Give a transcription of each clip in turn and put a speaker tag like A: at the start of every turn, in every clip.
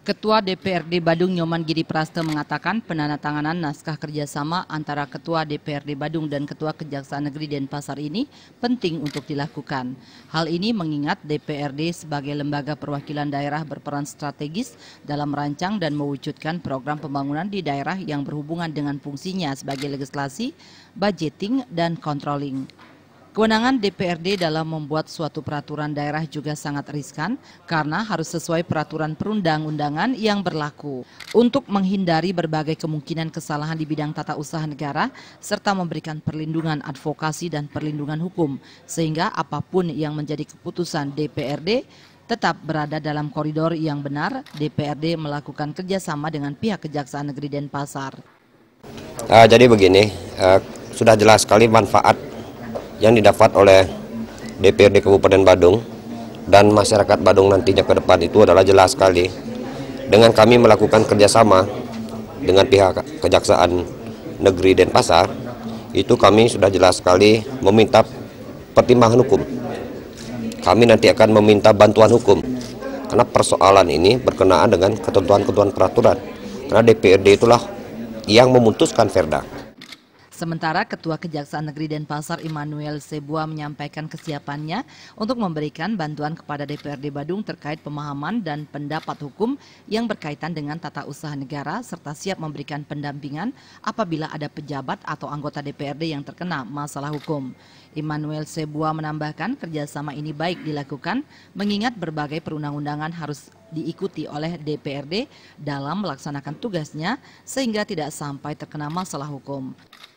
A: Ketua DPRD Badung Nyoman Giri Praste mengatakan penandatanganan naskah kerjasama antara Ketua DPRD Badung dan Ketua Kejaksaan Negeri Denpasar ini penting untuk dilakukan. Hal ini mengingat DPRD sebagai lembaga perwakilan daerah berperan strategis dalam merancang dan mewujudkan program pembangunan di daerah yang berhubungan dengan fungsinya sebagai legislasi, budgeting, dan controlling. Kewenangan DPRD dalam membuat suatu peraturan daerah juga sangat riskan karena harus sesuai peraturan perundang-undangan yang berlaku. Untuk menghindari berbagai kemungkinan kesalahan di bidang tata usaha negara serta memberikan perlindungan advokasi dan perlindungan hukum sehingga apapun yang menjadi keputusan DPRD tetap berada dalam koridor yang benar, DPRD melakukan kerjasama dengan pihak Kejaksaan Negeri Denpasar.
B: Jadi begini, sudah jelas sekali manfaat yang didapat oleh DPRD Kabupaten Badung dan masyarakat Badung nantinya ke depan itu adalah jelas sekali. Dengan kami melakukan kerjasama dengan pihak Kejaksaan Negeri Denpasar, itu kami sudah jelas sekali meminta pertimbangan hukum. Kami nanti akan meminta bantuan hukum, karena persoalan ini berkenaan dengan ketentuan-ketentuan peraturan. Karena DPRD itulah yang memutuskan Perda.
A: Sementara Ketua Kejaksaan Negeri Denpasar Immanuel Sebua menyampaikan kesiapannya untuk memberikan bantuan kepada DPRD Badung terkait pemahaman dan pendapat hukum yang berkaitan dengan tata usaha negara serta siap memberikan pendampingan apabila ada pejabat atau anggota DPRD yang terkena masalah hukum. Immanuel Sebua menambahkan kerjasama ini baik dilakukan mengingat berbagai perundang-undangan harus diikuti oleh DPRD dalam melaksanakan tugasnya sehingga tidak sampai terkena masalah hukum.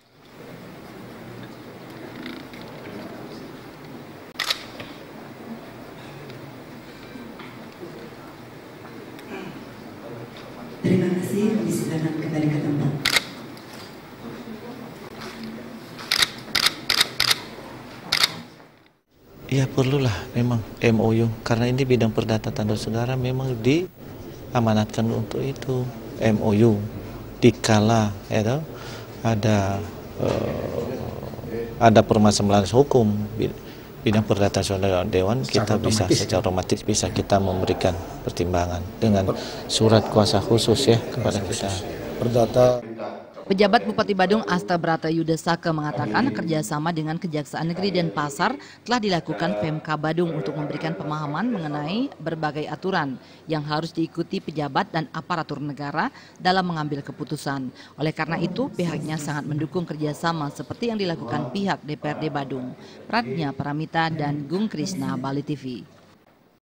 C: Terima kasih, disilakan kembali ke tempat.
D: Ya perlulah memang MOU karena ini bidang perdata tanda negara memang diamanatkan untuk itu MOU dikala ya, ada permasalahan hukum bidang perdata dewan kita bisa secara otomatis bisa kita memberikan pertimbangan dengan surat kuasa khusus ya kepada kita.
A: Pejabat Bupati Badung Asta Brata Yudesake mengatakan kerjasama dengan Kejaksaan Negeri Denpasar telah dilakukan Pemka Badung untuk memberikan pemahaman mengenai berbagai aturan yang harus diikuti pejabat dan aparatur negara dalam mengambil keputusan. Oleh karena itu pihaknya sangat mendukung kerjasama seperti yang dilakukan pihak DPRD Badung. Pradnya Paramita dan Gung Krisna, Bali TV.